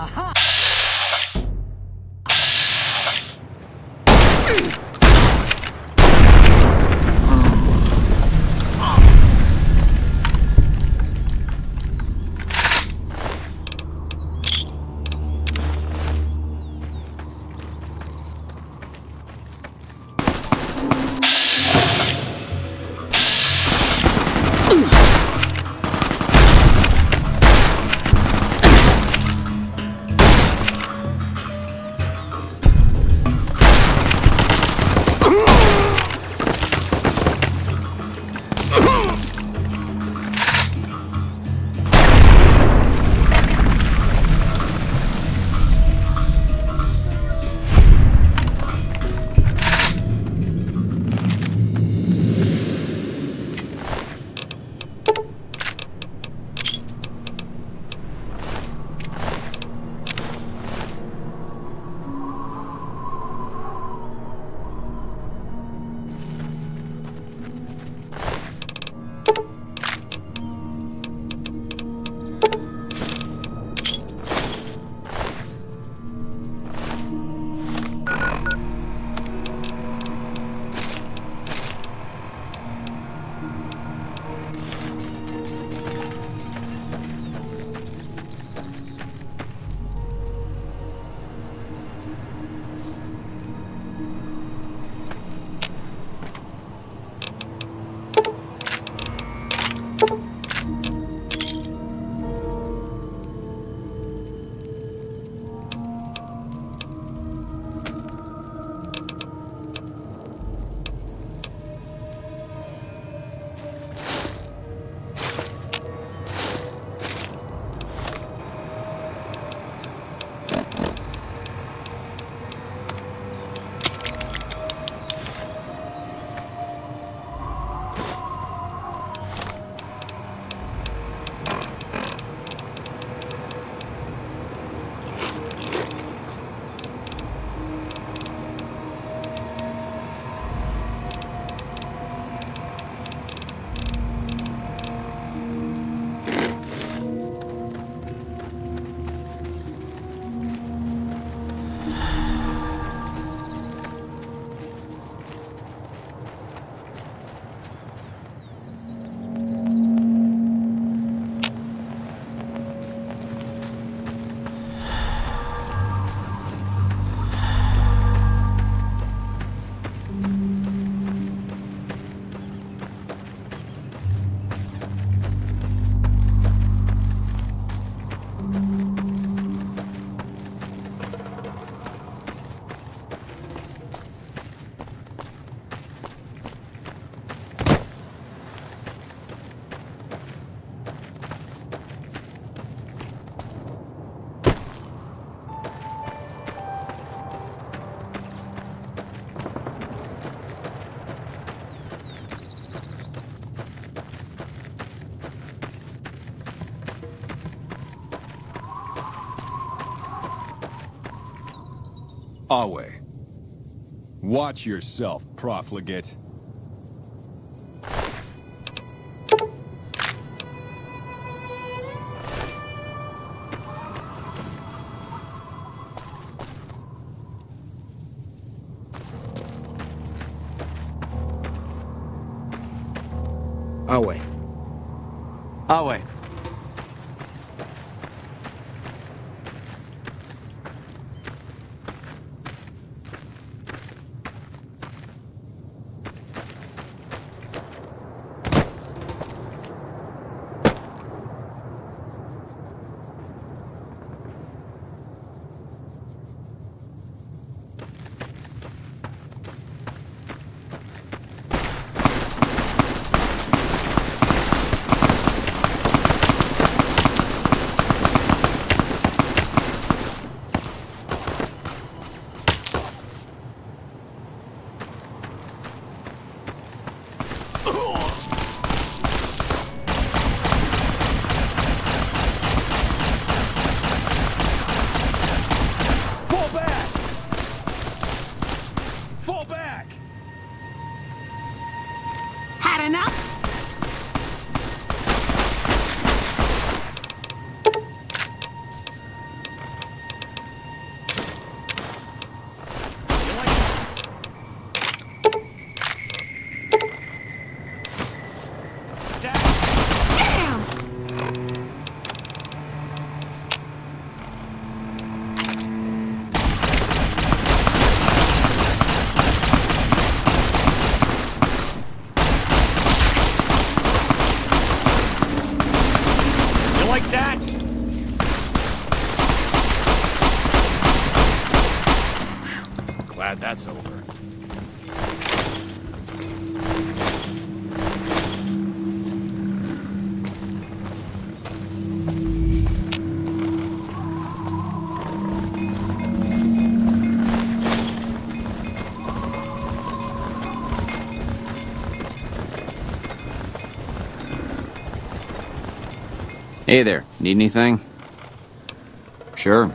Awe. Watch yourself, profligate. Awe. Awe. glad that's over. Hey there, need anything? Sure.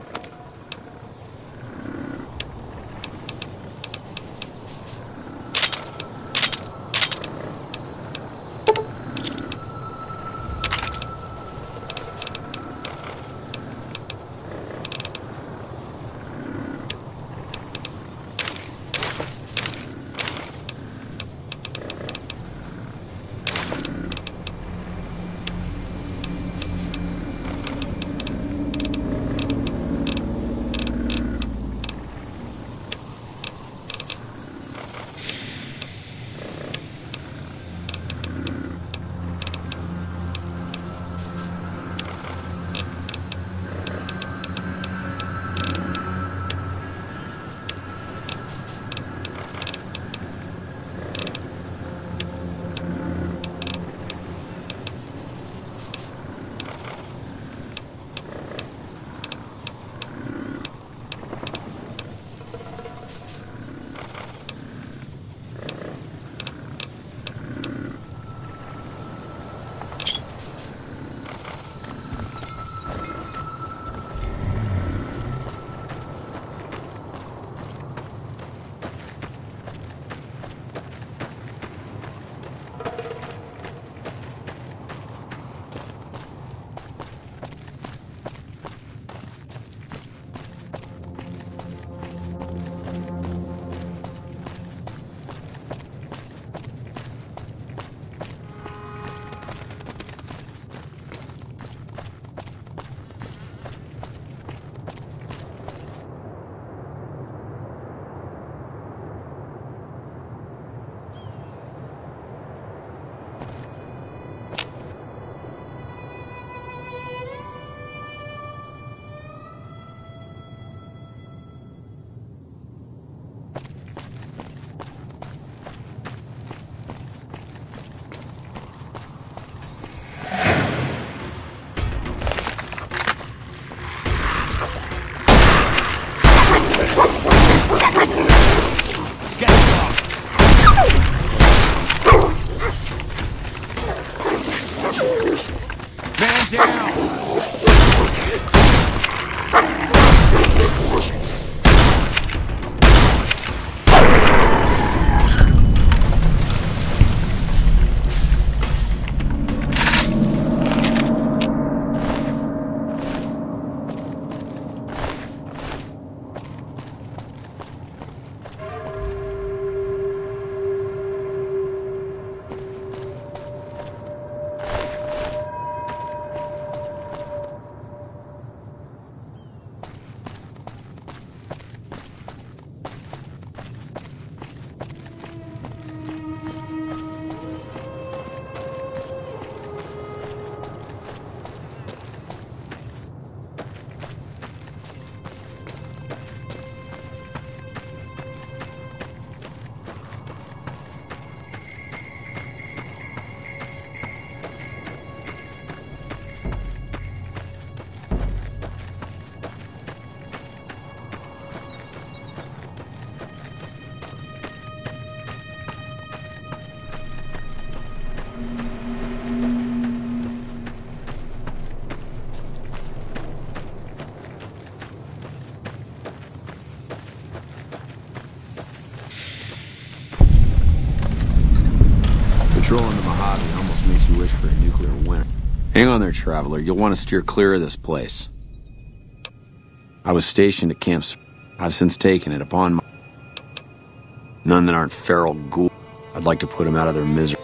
Patrolling the Mojave almost makes you wish for a nuclear winter. Hang on there, traveler. You'll want to steer clear of this place. I was stationed at Camp. I've since taken it upon my... None that aren't feral ghouls. I'd like to put them out of their misery.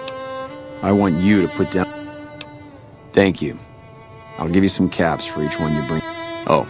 I want you to put down... Thank you. I'll give you some caps for each one you bring. Oh.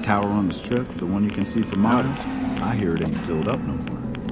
tower on the strip, the one you can see for miles, I hear it ain't sealed up no more.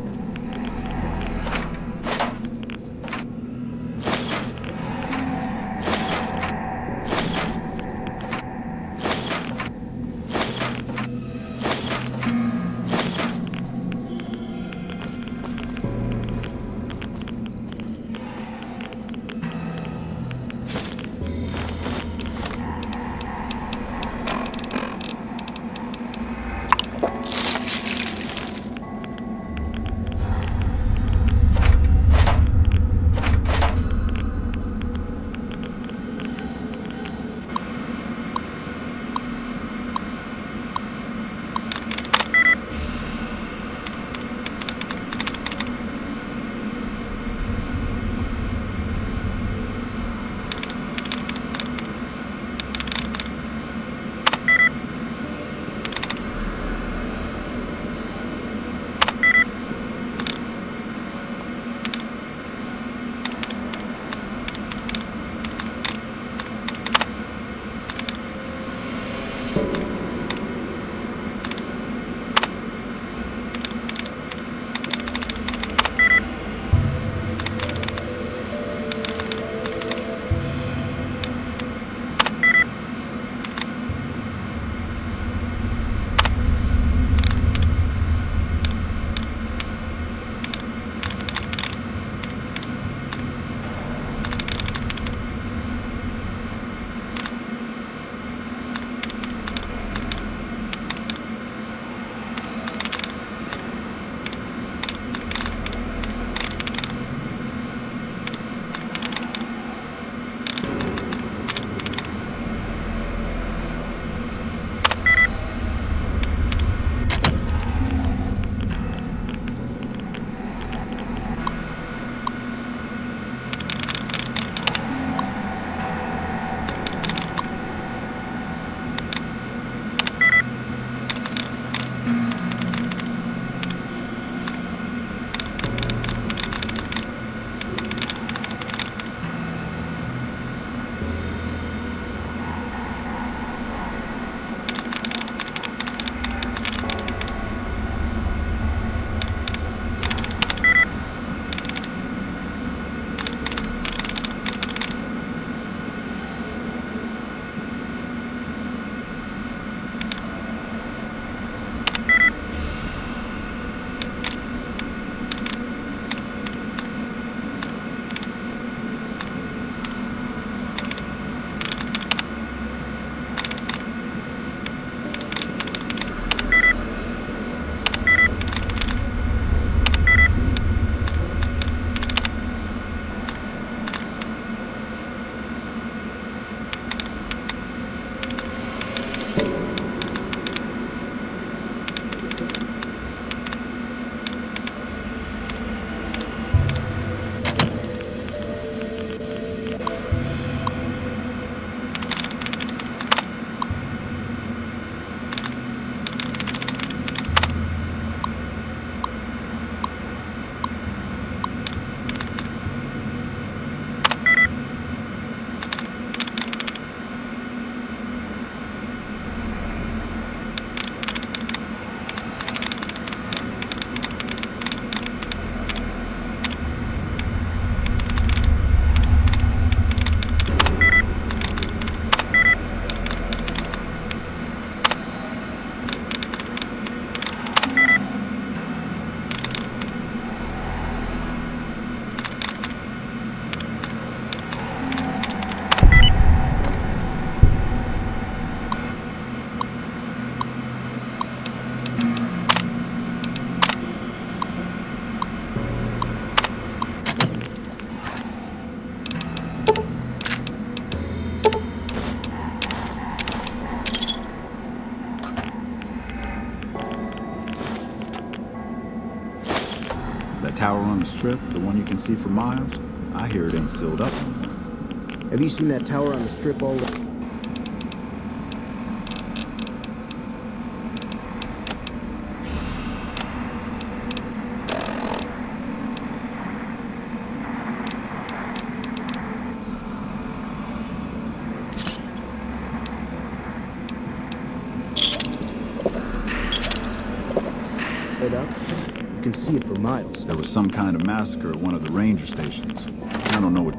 tower on the strip, the one you can see for miles, I hear it ain't sealed up no more. Have you seen that tower on the strip all the... can see it for miles. There was some kind of massacre at one of the ranger stations. I don't know what...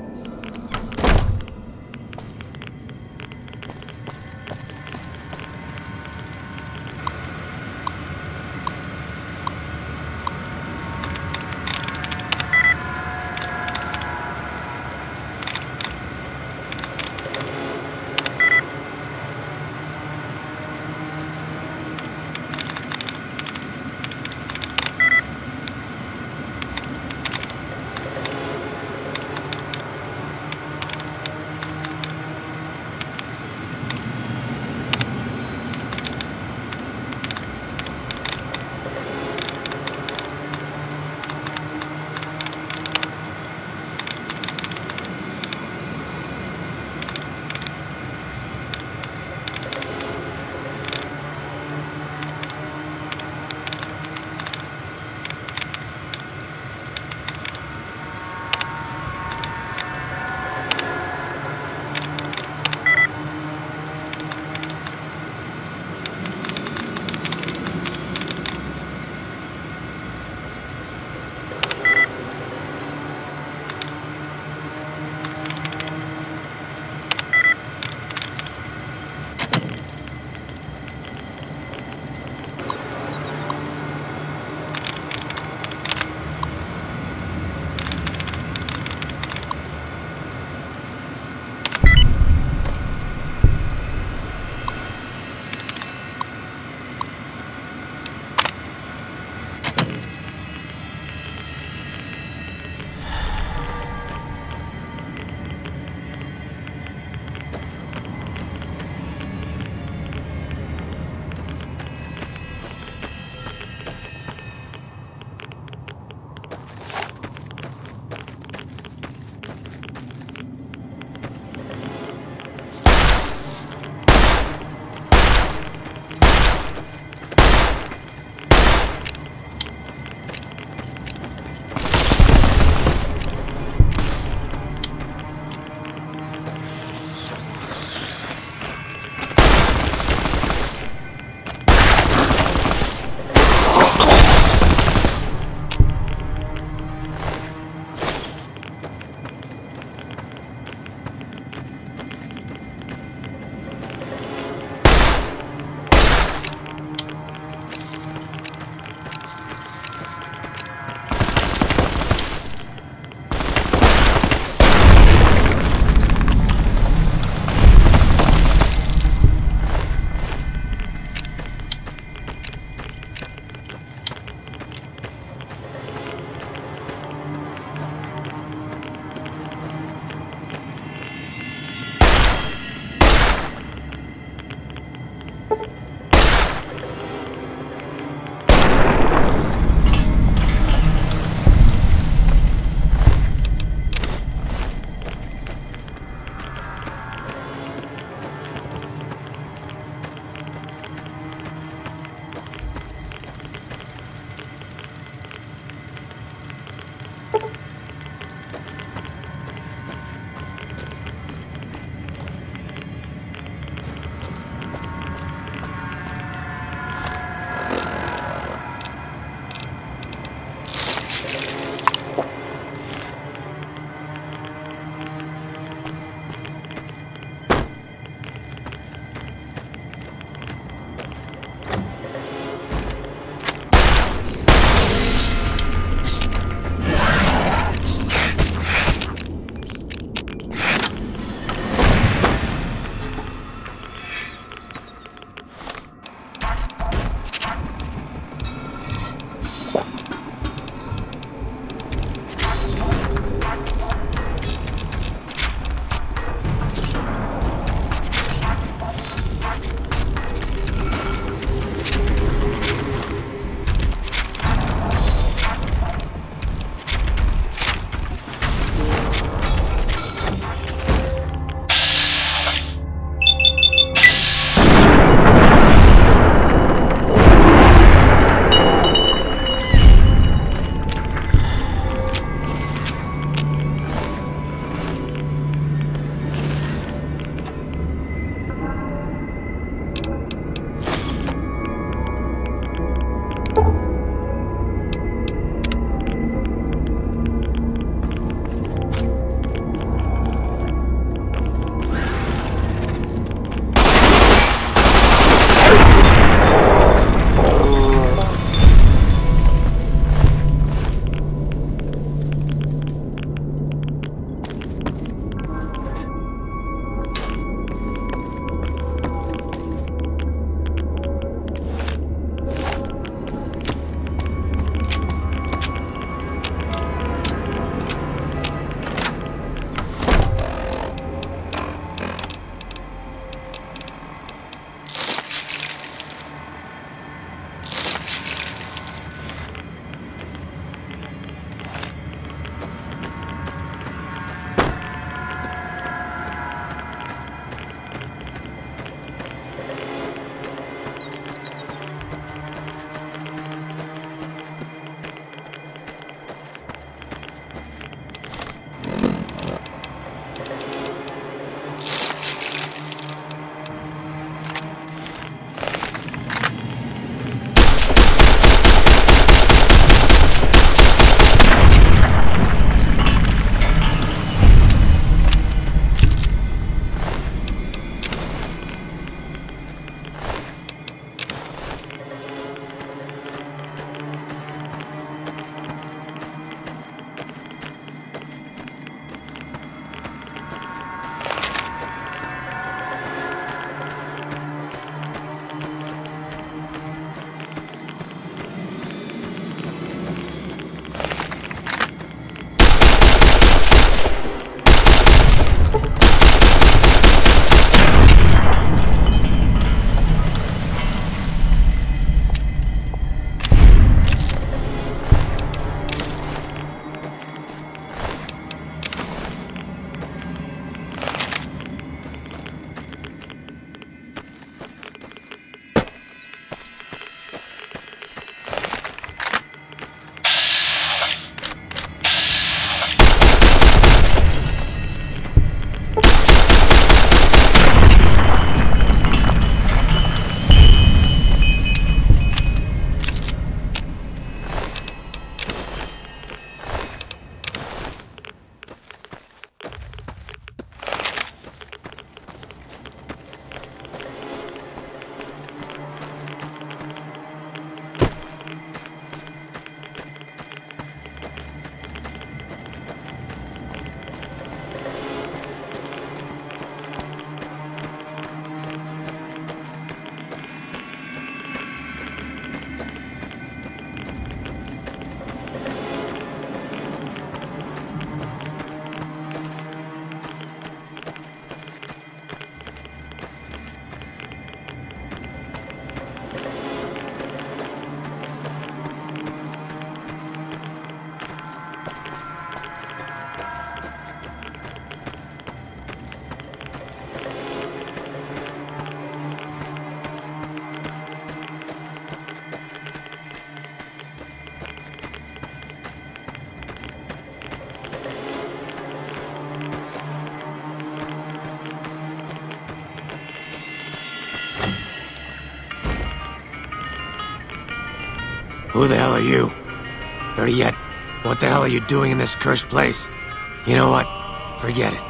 Who the hell are you? Better yet, what the hell are you doing in this cursed place? You know what? Forget it.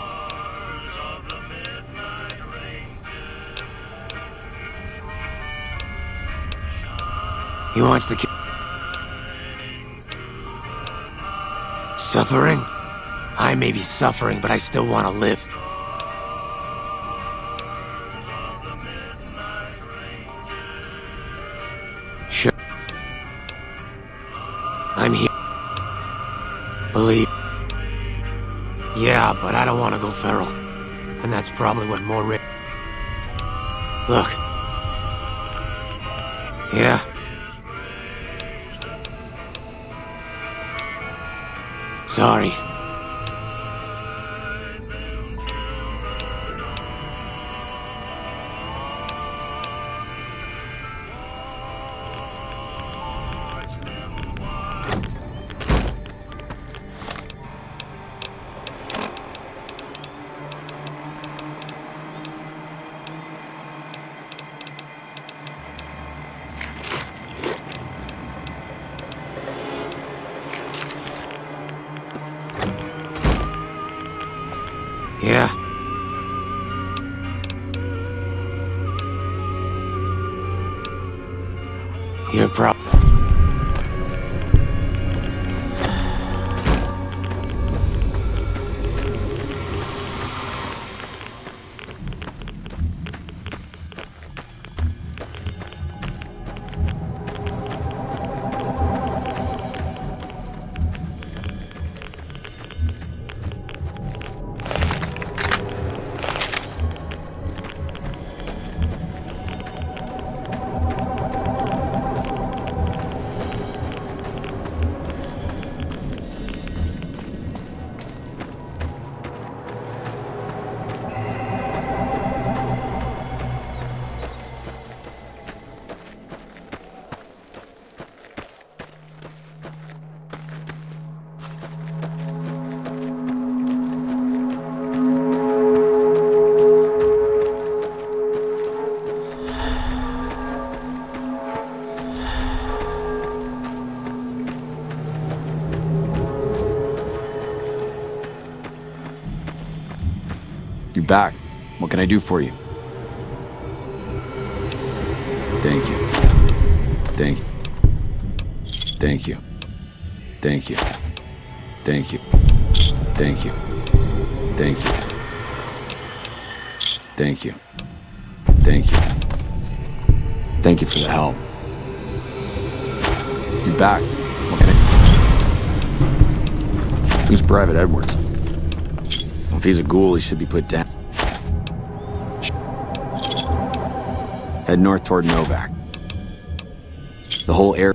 He wants to kill... Suffering? I may be suffering, but I still want to live. Sure. I'm here. Believe. Yeah, but I don't want to go feral. And that's probably what more Look. Yeah. Sorry. Yeah. You're You're back. What can I do for you? Thank you. Thank you. Thank you. Thank you. Thank you. Thank you. Thank you. Thank you. Thank you. Thank you for the help. You're back. What can I... Who's Private Edwards? If he's a ghoul, he should be put down. Head north toward Novak. The whole area.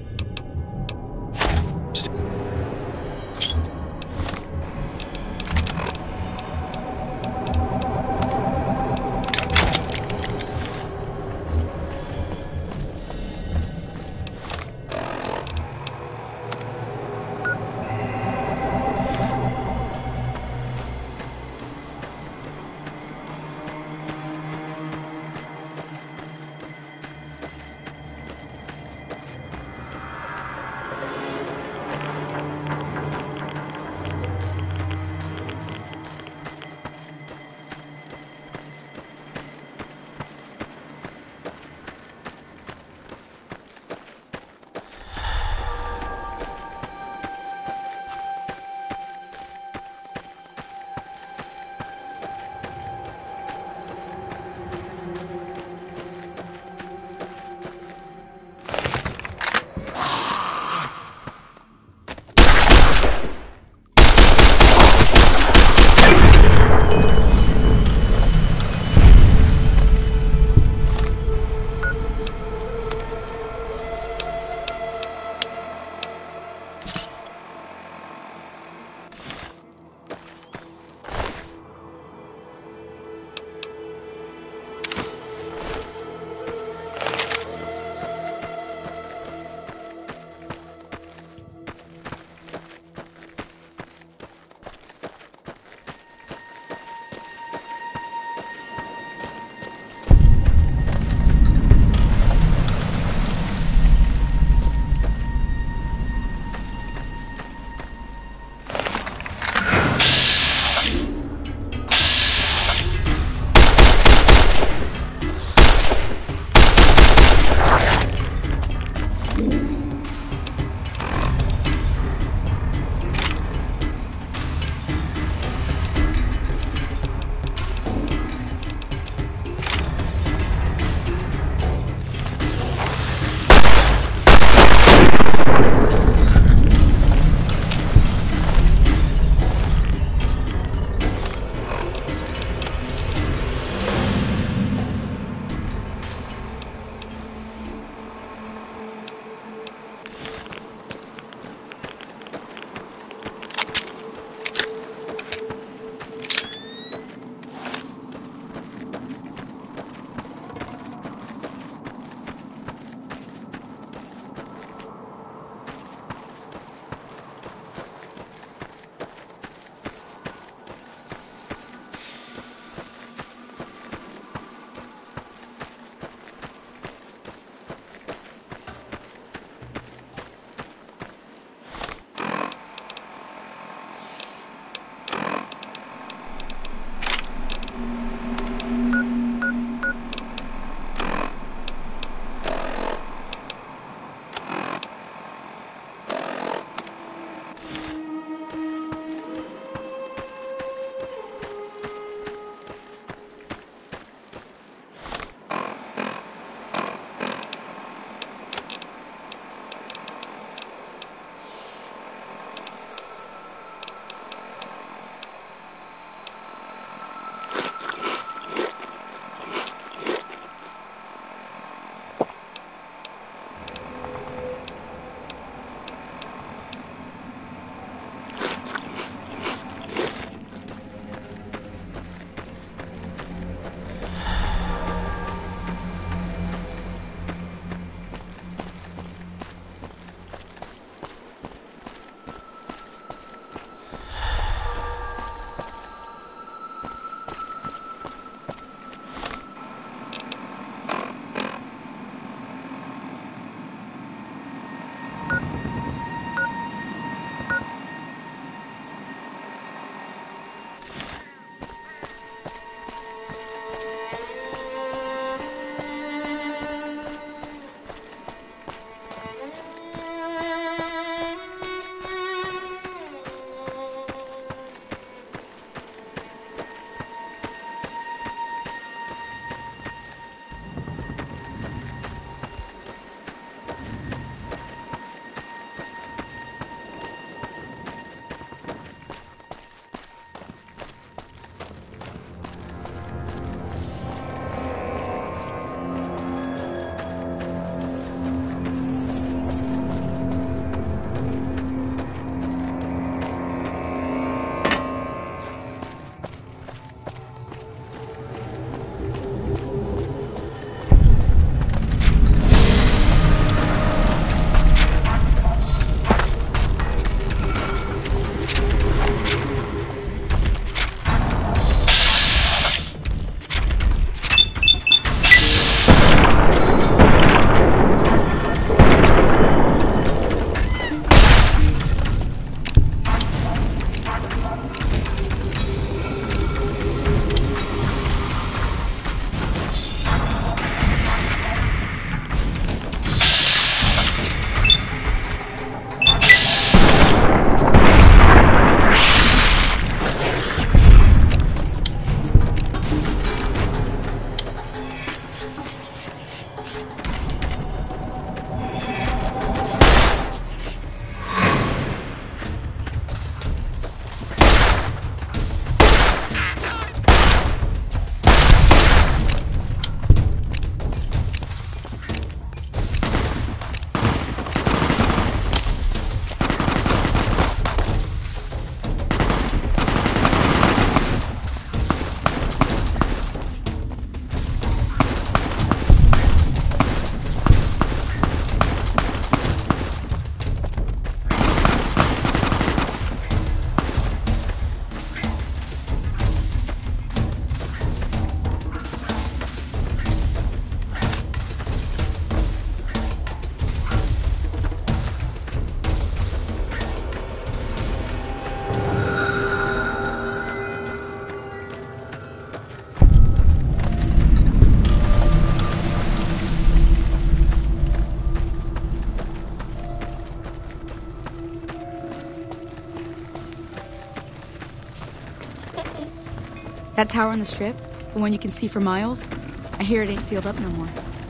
That tower on the strip, the one you can see for miles, I hear it ain't sealed up no more.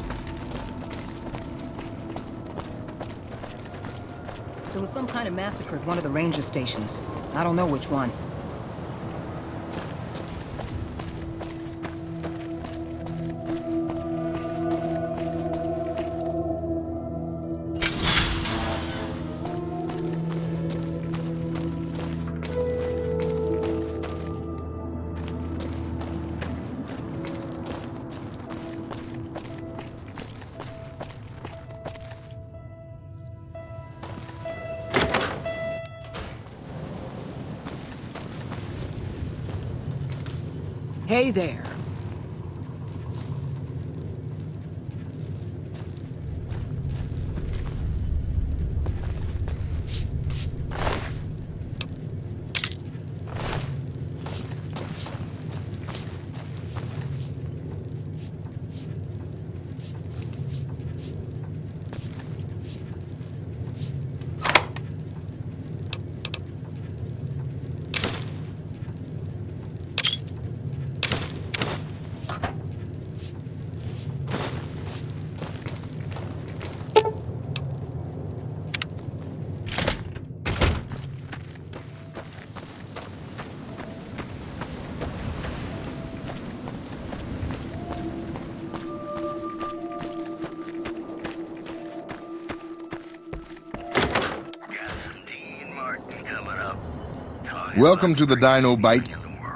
There was some kind of massacre at one of the ranger stations. I don't know which one. Hey there. Welcome to the Dino Bite.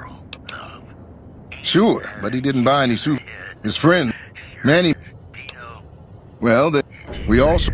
Sure, but he didn't buy any soup. His friend, Manny. Well, we also...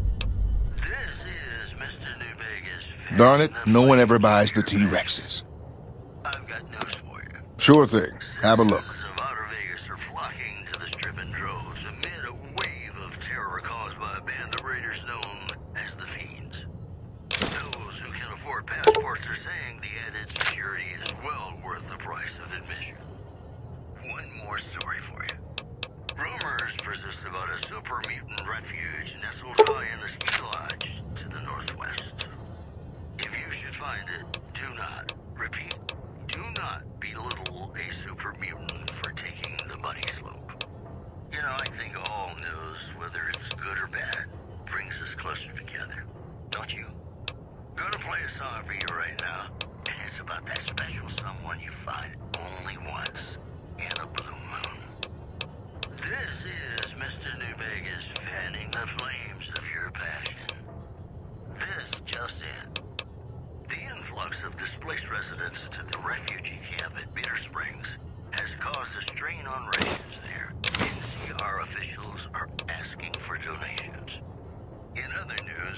Darn it, no one ever buys the T-Rexes. I've got news for you. Sure thing. Have a look. Citizens of Outer Vegas are flocking to the strip in droves amid a wave of terror caused by a band of raiders known as the Fiends. Those who can afford passports are saying the added security is well worth the price of admission. One more story for you. Rumors persist about a super mutant refuge nestled high in the ski lodge to the northwest. If you should find it, do not, repeat, do not belittle a super mutant for taking the bunny slope. You know, I think all news, whether it's good or bad, brings us closer together. Don't you? Gonna play a song for you right now, and it's about that special someone you find only once in a blue moon. This is Mr. New Vegas fanning the flames of your passion. This just in. The influx of displaced residents to the refugee camp at Bitter Springs has caused a strain on rations there. NCR officials are asking for donations. In other news,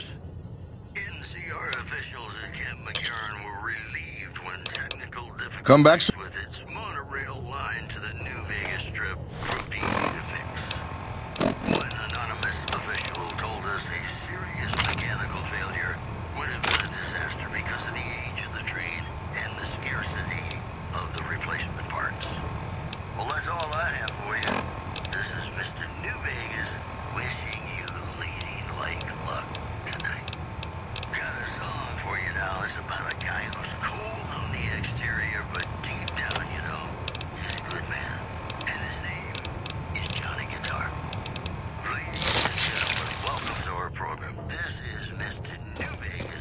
NCR officials at Camp McGarren were relieved when technical difficulties Come back. with its monorail line to the New Vegas Strip proved easy to fix. One anonymous official told us a serious mechanical failure would have been a disaster because of the age of the train and the scarcity of the replacement parts. Well, that's all I have for you. This is Mr. New Vegas wishing you ladylike luck tonight. Got a song for you now. It's about a guy who's cold on the exterior, but deep down, you know, he's a good man. And his name is Johnny Guitar. Ladies and gentlemen, welcome to our program. This is Mr. New Vegas.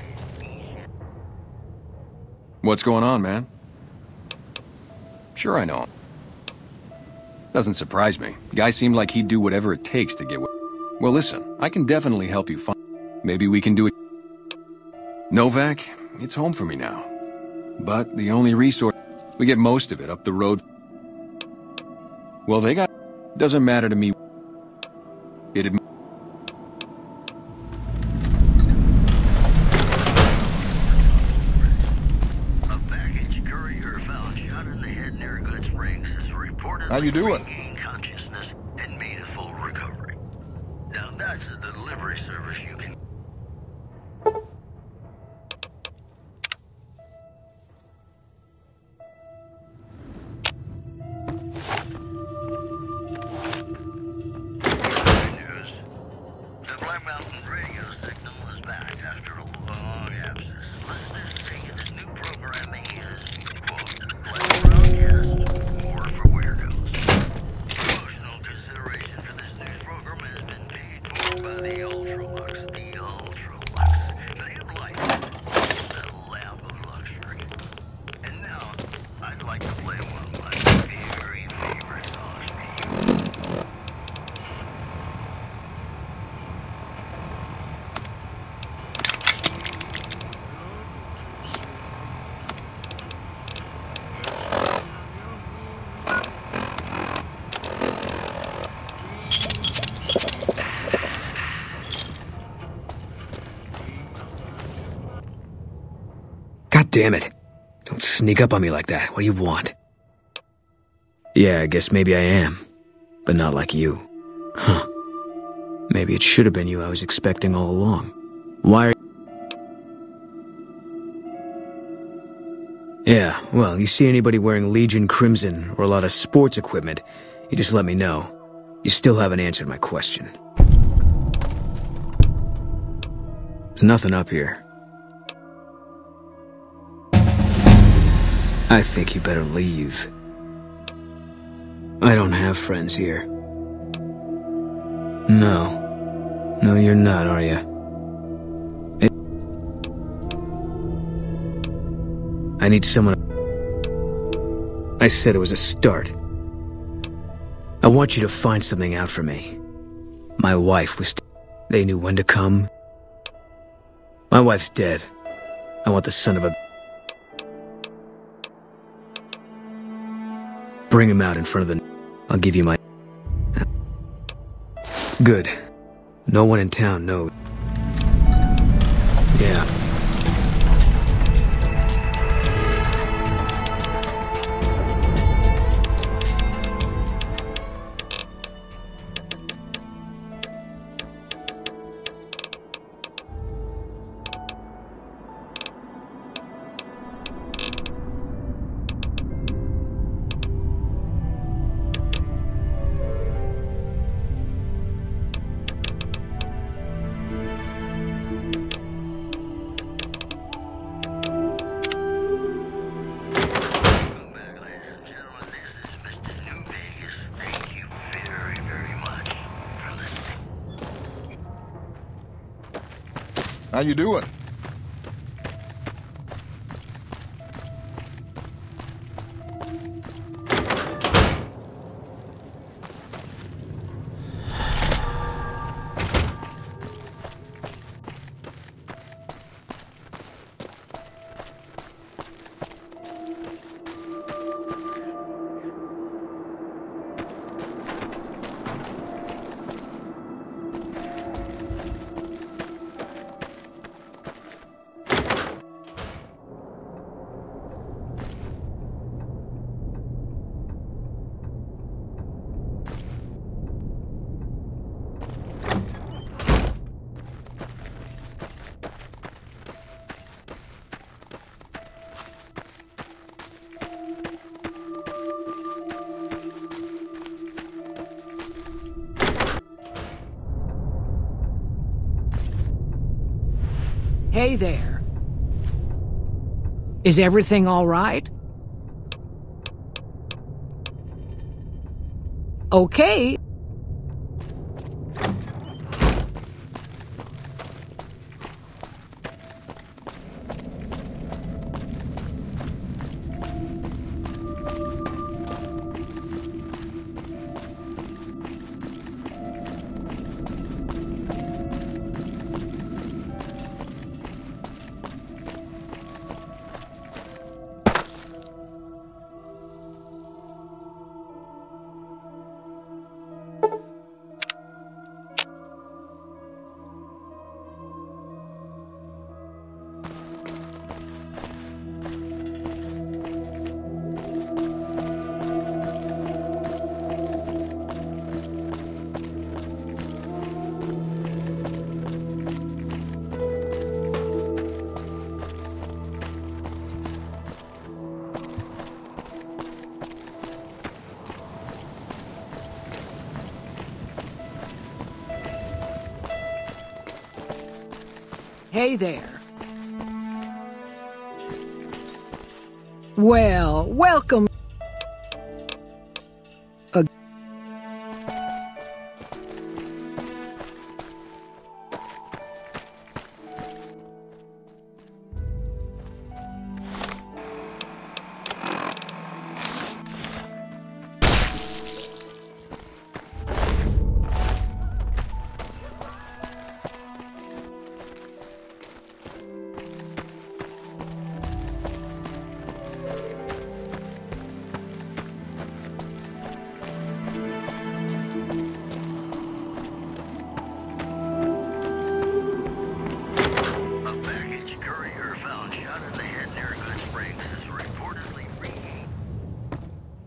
What's going on, man? Sure I know him. Doesn't surprise me. Guy seemed like he'd do whatever it takes to get Well, listen, I can definitely help you find... Maybe we can do it... Novak, it's home for me now. But the only resource... We get most of it up the road. Well, they got... Doesn't matter to me. It'd... How you doing? Regained consciousness and made a full recovery. Now that's a delivery service you can... Good news. The Black Mountain radio signal is back after a long absence. Listeners say the new programming is, quote, like broadcast damn it. Don't sneak up on me like that. What do you want? Yeah, I guess maybe I am. But not like you. Huh. Maybe it should have been you I was expecting all along. Why are... Yeah, well, you see anybody wearing Legion Crimson or a lot of sports equipment, you just let me know. You still haven't answered my question. There's nothing up here. I think you better leave. I don't have friends here. No. No, you're not, are you? I need someone... I said it was a start. I want you to find something out for me. My wife was... They knew when to come. My wife's dead. I want the son of a... Bring him out in front of the... I'll give you my... Good. No one in town knows. Yeah. How you doing? Hey there. Is everything all right? Okay. Hey there. Well, welcome.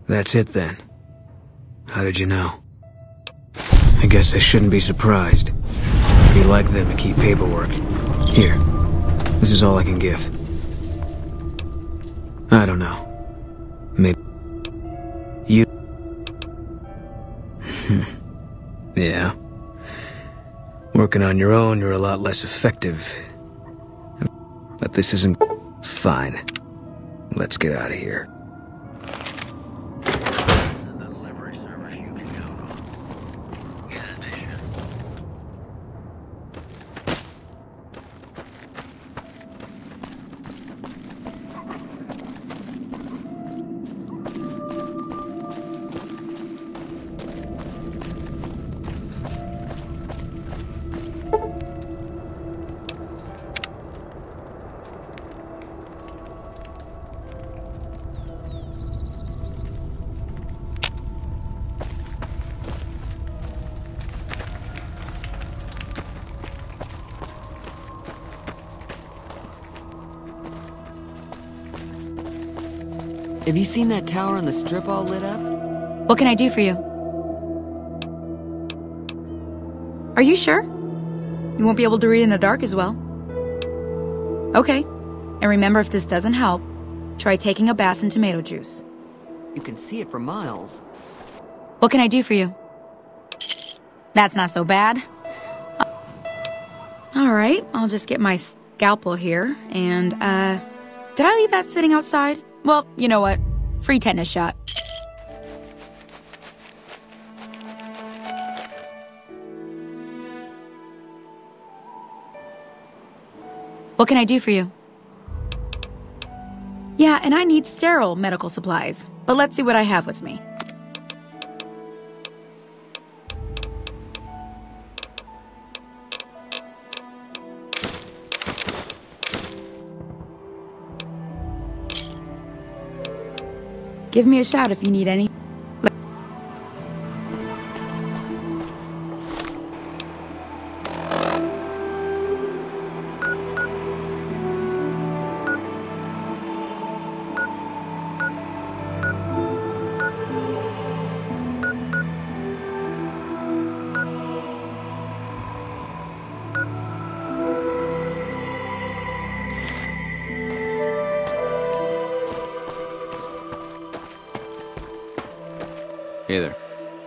That's it then. How did you know? I guess I shouldn't be surprised. Be like them to keep paperwork. Here. This is all I can give. I don't know. Maybe... You... Yeah. Working on your own, you're a lot less effective. But this isn't... Fine. Let's get out of here. Have you seen that tower on the strip all lit up? What can I do for you? Are you sure? You won't be able to read in the dark as well. Okay. And remember, if this doesn't help, try taking a bath in tomato juice. You can see it for miles. What can I do for you? That's not so bad. All right, I'll just get my scalpel here, and, did I leave that sitting outside? Well, you know what? Free tetanus shot. What can I do for you? Yeah, and I need sterile medical supplies. But let's see what I have with me. Give me a shout if you need any. Hey there.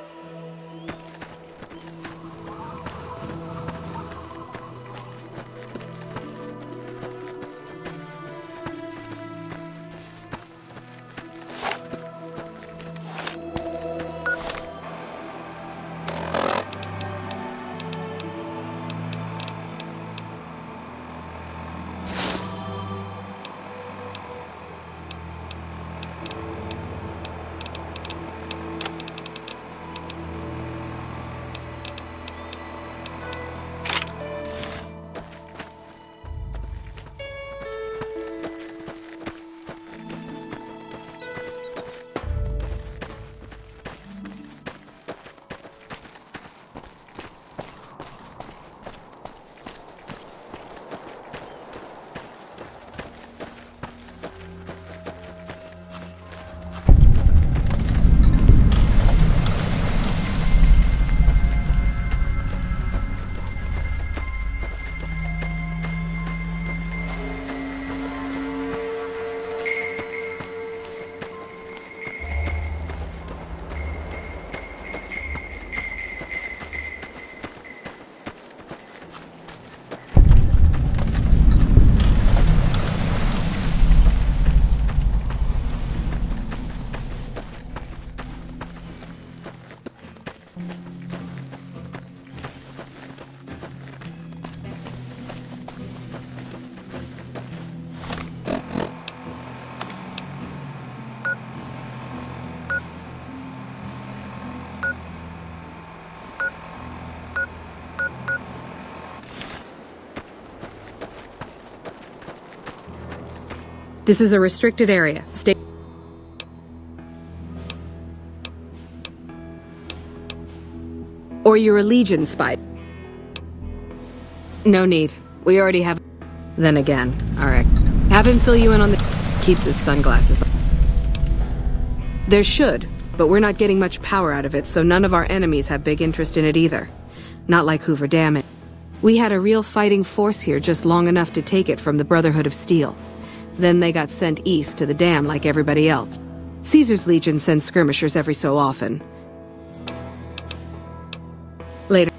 This is a restricted area. Stay... Or you're a Legion spy. No need. We already have... Then again, alright. Have him fill you in on the... Keeps his sunglasses on. There should, but we're not getting much power out of it, so none of our enemies have big interest in it either. Not like Hoover Dam. We had a real fighting force here just long enough to take it from the Brotherhood of Steel. Then they got sent east to the dam like everybody else. Caesar's Legion sends skirmishers every so often. Later.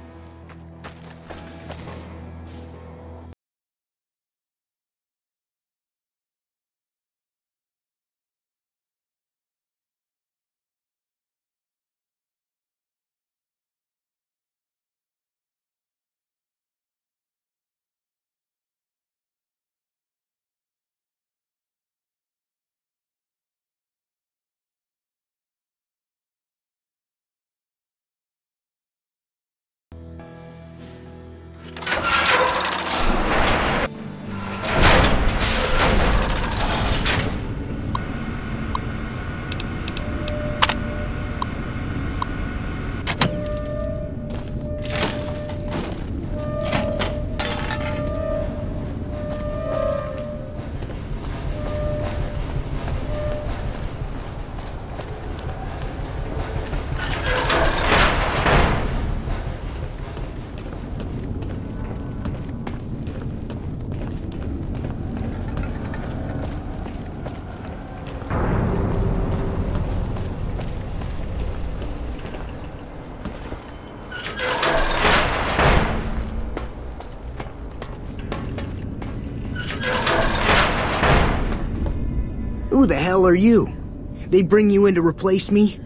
Who the hell are you? They bring you in to replace me?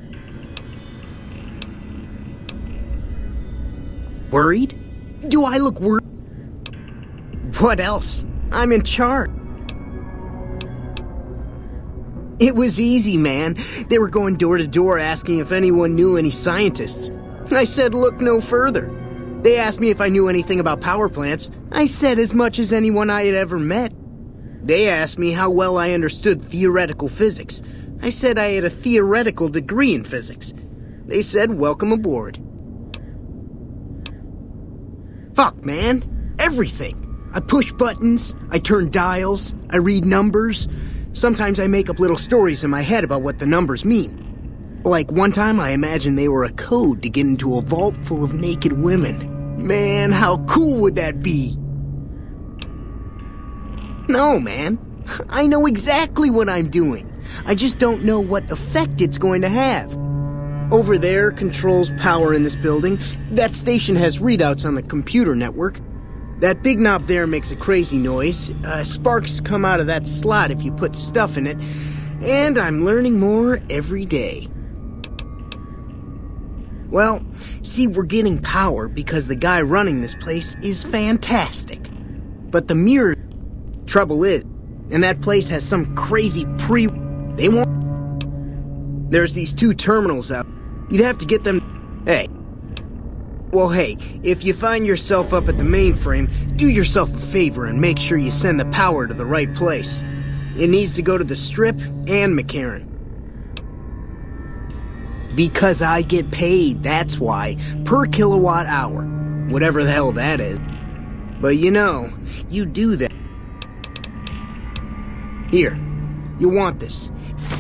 Worried? Do I look worried? What else? I'm in charge. It was easy, man. They were going door to door asking if anyone knew any scientists. I said look no further. They asked me if I knew anything about power plants. I said as much as anyone I had ever met. They asked me how well I understood theoretical physics. I said I had a theoretical degree in physics. They said welcome aboard. Fuck, man. Everything. I push buttons, I turn dials, I read numbers. Sometimes I make up little stories in my head about what the numbers mean. Like one time I imagined they were a code to get into a vault full of naked women. Man, how cool would that be? No, man. I know exactly what I'm doing. I just don't know what effect it's going to have. Over there controls power in this building. That station has readouts on the computer network. That big knob there makes a crazy noise. Sparks come out of that slot if you put stuff in it. And I'm learning more every day. Well, see, we're getting power because the guy running this place is fantastic. But the mirror... Trouble is, and that place has some crazy They won't... There's these 2 terminals out. You'd have to get them... Hey. Well, hey, if you find yourself up at the mainframe, do yourself a favor and make sure you send the power to the right place. It needs to go to the Strip and McCarran. Because I get paid, that's why. Per kilowatt hour. Whatever the hell that is. But you know, you do that. Here, you want this.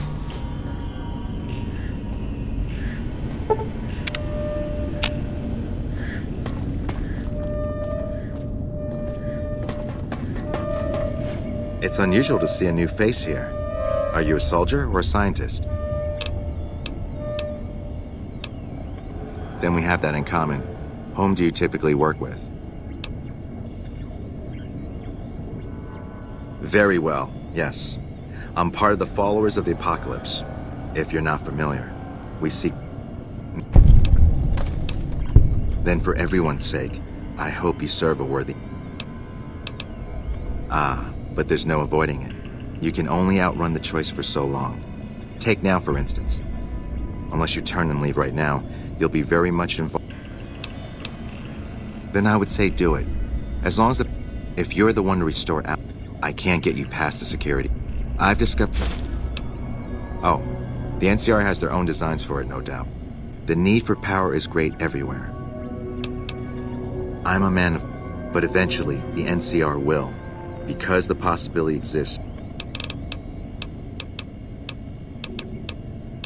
It's unusual to see a new face here. Are you a soldier or a scientist? Then we have that in common. Whom do you typically work with? Very well, yes. I'm part of the Followers of the Apocalypse. If you're not familiar, we seek... Then for everyone's sake, I hope you serve a worthy... But there's no avoiding it. You can only outrun the choice for so long. Take now, for instance. Unless you turn and leave right now, you'll be very much involved. Then I would say do it. As long as if you're the one to restore I can't get you past the security. I've discovered... Oh, the NCR has their own designs for it, no doubt. The need for power is great everywhere. I'm a man of... But eventually, the NCR will. Because the possibility exists.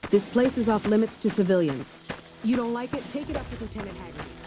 This place is off limits to civilians. You don't like it? Take it up with Lieutenant Haggerty.